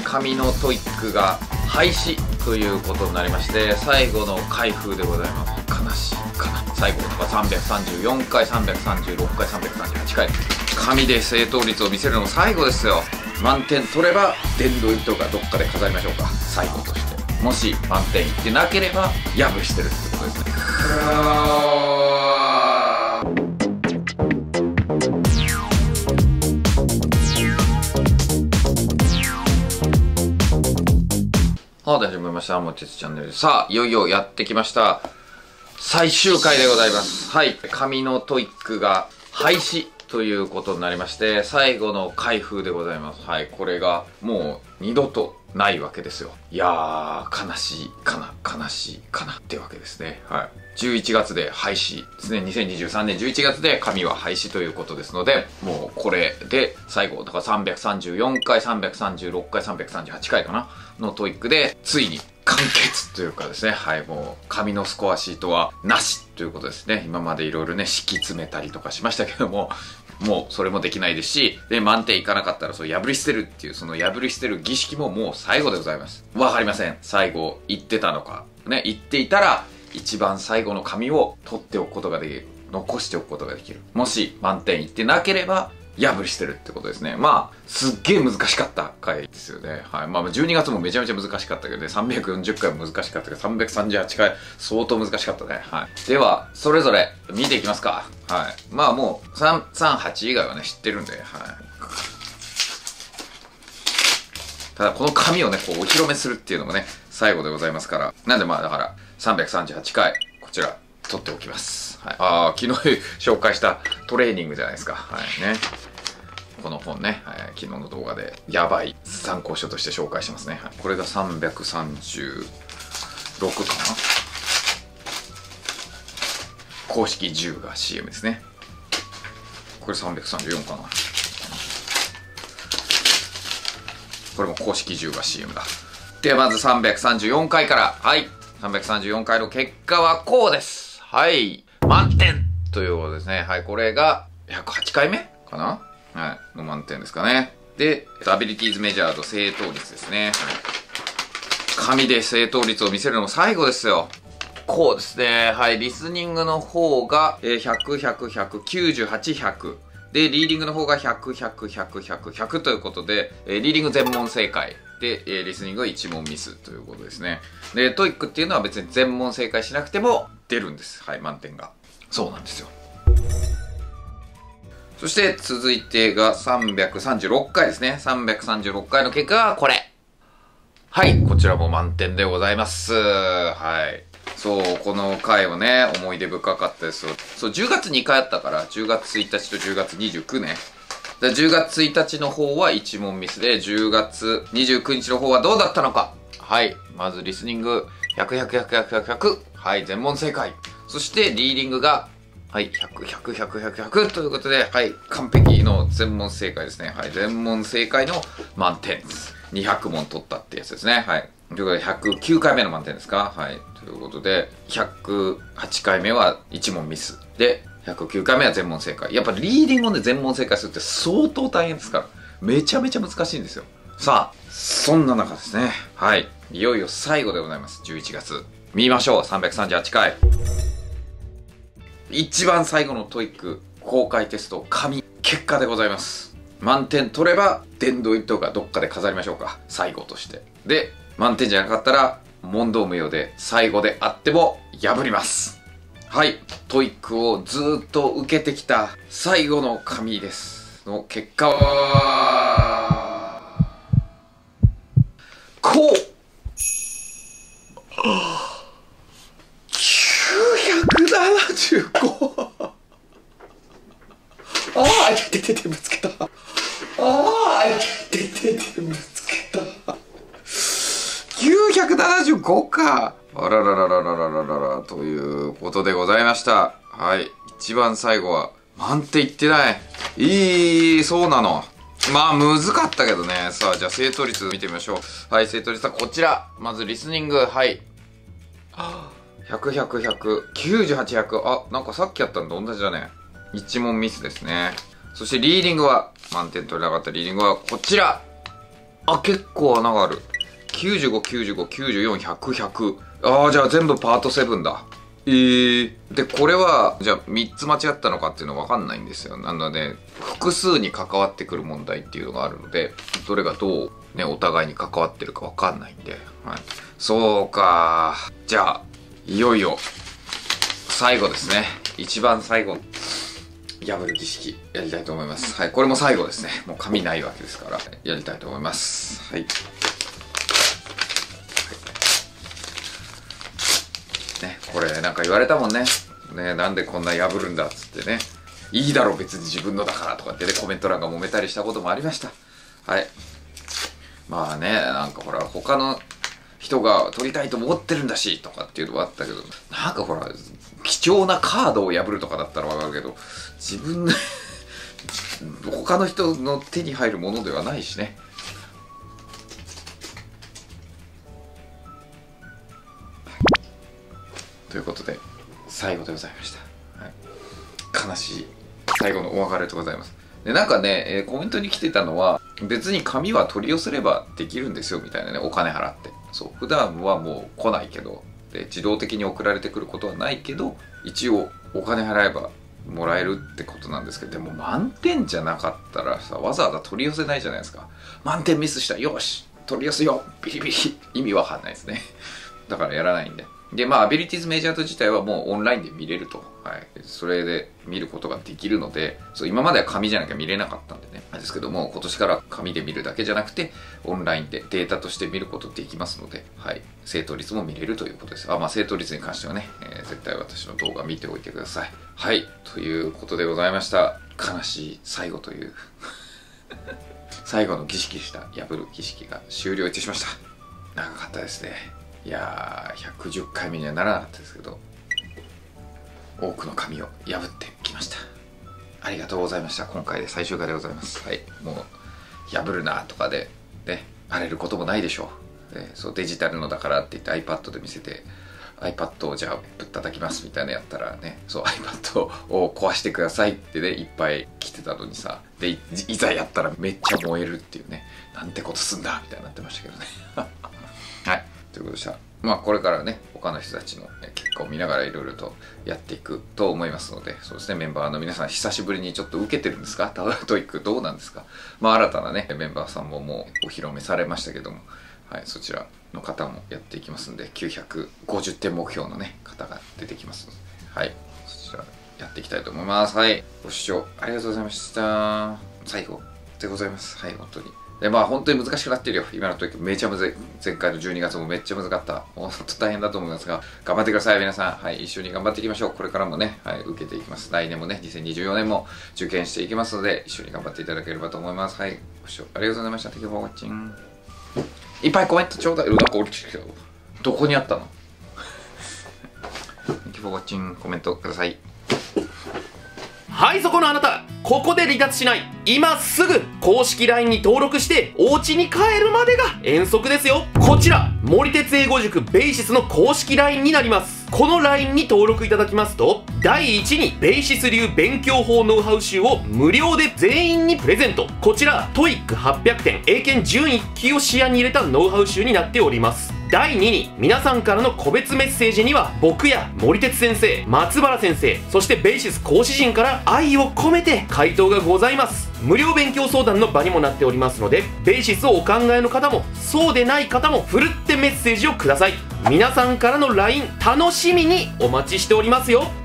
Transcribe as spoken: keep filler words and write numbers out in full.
紙のトイックが廃止ということになりまして、最後の開封でございます。悲しいかな。最後がさんびゃくさんじゅうよんかい、さんびゃくさんじゅうろっかい、さんびゃくさんじゅうはちかい、紙で正答率を見せるのも最後ですよ。満点取れば殿堂入りとかどっかで飾りましょうか、最後として。もし満点いってなければ破してるってことですね。はい、始めました。もてつチャンネル。さあ、いよいよやってきました。最終回でございます。はい。紙のトイックが廃止ということになりまして、最後の開封でございます。はい。これがもう二度とないわけですよ。いやー、悲しいかな、悲しいかなってわけですね。はい。じゅういちがつで廃止ですね。にせんにじゅうさんねんじゅういちがつで紙は廃止ということですので、もうこれで最後、だからさんびゃくさんじゅうよんかい、さんびゃくさんじゅうろっかい、さんびゃくさんじゅうはちかいかなのトイックで、ついに完結というかですね、はい、もう紙のスコアシートはなしということですね。今までいろいろね、敷き詰めたりとかしましたけども、もうそれもできないですし、で、満点いかなかったらそう破り捨てるっていう、その破り捨てる儀式ももう最後でございます。わかりません。最後言ってたのか。ね、言っていたら、一番最後の紙を取っておくことができる。残しておくことができる。もし満点いってなければ、破りしてるってことですね。まあ、すっげえ難しかった回ですよね。はい。まあ、じゅうにがつもめちゃめちゃ難しかったけどね、さんびゃくよんじゅっかいも難しかったけど、さんびゃくさんじゅうはちかい、相当難しかったね。はい。では、それぞれ見ていきますか。はい。まあもう、さんさんはち以外はね、知ってるんで、はい。ただ、この紙をね、こう、お披露目するっていうのもね、最後でございますから。なんでまあ、だから、さんびゃくさんじゅうはちかい、こちら、取っておきます。はい。ああ、昨日紹介したトレーニングじゃないですか。はいね。この本ね、はい、昨日の動画でやばい参考書として紹介してますね。はい、これがさんびゃくさんじゅうろくかな。公式じゅうが シーエム ですね。これさんびゃくさんじゅうよんかな。これも公式じゅうが シーエム だ。ではまずさんびゃくさんじゅうよんかいから。はい。さんびゃくさんじゅうよんかいの結果はこうです。はい。満点ということですね。はい。これがひゃくはちかいめかな、はい。の満点ですかね。で、アビリティーズメジャーと正答率ですね。はい。紙で正答率を見せるのも最後ですよ。こうですね。はい。リスニングの方がひゃく、ひゃく、ひゃく、きゅうじゅうはち、ひゃく。で、リーディングの方がひゃく、ひゃく、ひゃく、ひゃく、ひゃくということで、リーディング全問正解。で、リスニングはいち問ミスということですね。で、トイックっていうのは別に全問正解しなくても出るんです。はい。満点が。そうなんですよ。そして続いてがさんびゃくさんじゅうろっかいですね。さんびゃくさんじゅうろっかいの結果がこれ。はい。こちらも満点でございます。はい。そう、この回はね、思い出深かったですよ。そう、じゅうがつにかいあったから、じゅうがつついたちとじゅうがつにじゅうくね。じゅうがつついたちの方はいち問ミスで、じゅうがつにじゅうくにちの方はどうだったのか。はい。まずリスニング、ひゃく、ひゃく、ひゃく、ひゃく、ひゃく、ひゃく。はい。全問正解。そしてリーディングが、はい、ひゃく、ひゃく、ひゃく、ひゃく、ひゃくということで、はい、完璧の全問正解ですね。はい、全問正解の満点です。にひゃく問取ったってやつですね。はい。ということで、ひゃくきゅうかいめの満点ですか。はい。ということで、ひゃくはちかいめはいち問ミス。で、ひゃくきゅうかいめは全問正解。やっぱリーディングで全問正解するって相当大変ですから。めちゃめちゃ難しいんですよ。さあ、そんな中ですね。はい。いよいよ最後でございます。じゅういちがつ。見ましょう。さんびゃくさんじゅうはちかい。一番最後のトイック公開テスト紙結果でございます。満点取れば殿堂入りとかどっかで飾りましょうか、最後として。で、満点じゃなかったら問答無用で最後であっても破ります。はい、トイックをずーっと受けてきた最後の紙ですの結果はこう。ななじゅうご ああいてててぶつけた。ああいてててぶつけた。きゅうひゃくななじゅうごか。あらららららららららということでございました。はい。一番最後は満点いってない。いい、そうなの。まあ難かったけどね。さあじゃあ正答率見てみましょう。はい、正答率はこちら。まずリスニング、はい。はあひゃく、ひゃく、ひゃく、きゅうじゅうはち、ひゃく。あ、なんかさっきやったのと同じだね。いち問ミスですね。そしてリーディングは、満点取れなかったリーディングはこちら。 あ、結構穴がある。きゅうじゅうご、きゅうじゅうご、きゅうじゅうよん、ひゃく、ひゃく。ああ、じゃあ全部パートセブンだ。えー。で、これは、じゃあみっつ間違ったのかっていうのはわかんないんですよ。なので、複数に関わってくる問題っていうのがあるので、どれがどう、ね、お互いに関わってるかわかんないんで。はい。そうか。じゃあ、いよいよ、最後ですね。一番最後。破る儀式やりたいと思います。はい、これも最後ですね。もう紙ないわけですから、やりたいと思います。はい。はい、ね、これなんか言われたもんね。ね、なんでこんな破るんだっつってね。いいだろ別に自分のだからとかってね、コメント欄が揉めたりしたこともありました。はい。まあね、なんかほら、他の人が取りたいと思ってるんだしとかっていうのはあったけど、なんかほら、貴重なカードを破るとかだったらわかるけど、自分で他の人の手に入るものではないしね。ということで最後でございました、はい、悲しい最後のお別れでございます。でなんかね、えー、コメントに来てたのは、別に紙は取り寄せればできるんですよみたいなね、お金払って。そう普段はもう来ないけど、で自動的に送られてくることはないけど、一応お金払えばもらえるってことなんですけど、でも満点じゃなかったらさ、わざわざ取り寄せないじゃないですか。満点ミスした、よし取り寄せよう、ビリビリ。意味わかんないですね。だからやらないんで。でまあアビリティーズメジャート自体はもうオンラインで見れると、はい、それで見ることができるので、そう今までは紙じゃなきゃ見れなかったんでね、ですけども今年から紙で見るだけじゃなくてオンラインでデータとして見ることできますので、はい、正答率も見れるということです。あまあ正答率に関してはね、えー、絶対私の動画見ておいてください。はいということでございました。悲しい最後という最後の儀式した破る儀式が終了いたしました。長かったですね。いやーひゃくじゅっかいめにはならなかったですけど、多くの紙を破ってきました。ありがとうございました。今回で最終回でございます。はい、もう破るなとかでね荒れることもないでしょう。でそうデジタルのだからって言って iPad で見せて iPad をじゃあぶったたきますみたいなやったらね、そう iPad を壊してくださいってねいっぱい来てたのにさ、で い, いざやったらめっちゃ燃えるっていうね、なんてことすんだみたいになってましたけどねはいということでした。まあこれからね他の人たちの結果を見ながらいろいろとやっていくと思いますので、そうですね、メンバーの皆さん久しぶりにちょっと受けてるんですか、タワートイックどうなんですか。まあ新たなねメンバーさんももうお披露目されましたけども、はい、そちらの方もやっていきますんで、きゅうひゃくごじゅってん目標のね方が出てきますので、はい、そちらやっていきたいと思います。はい、ご視聴ありがとうございました。最後でございます。はい、本当にでまあ本当に難しくなってるよ今の時。めちゃむずい。前回のじゅうにがつもめっちゃ難かった。もう本当大変だと思いますが頑張ってください皆さん。はい、一緒に頑張っていきましょう。これからもね、はい、受けていきます。来年もねにせんにじゅうよねんも受験していきますので、一緒に頑張っていただければと思います。はい、ご視聴ありがとうございました。 Thank you for watching。 いっぱいコメントちょうだい。なんか降りてきたよ。どこにあったのThank you for watching。 コメントください。 はい、そこのあなた、ここで離脱しない。今すぐ公式 ライン に登録してお家に帰るまでが遠足ですよ。こちら森哲英語塾ベイシスの公式 ライン になります。この ライン に登録いただきますと、だいいちにベイシス流勉強法ノウハウ集を無料で全員にプレゼント。こちら トイックはっぴゃくてん英検準いっきを視野に入れたノウハウ集になっております。だいにに皆さんからの個別メッセージには、僕や森哲先生、松原先生、そしてベイシス講師陣から愛を込めて回答がございます。無料勉強相談の場にもなっておりますので、ベイシスをお考えの方もそうでない方もふるってメッセージをください。皆さんからの ライン 楽しみにお待ちしておりますよ。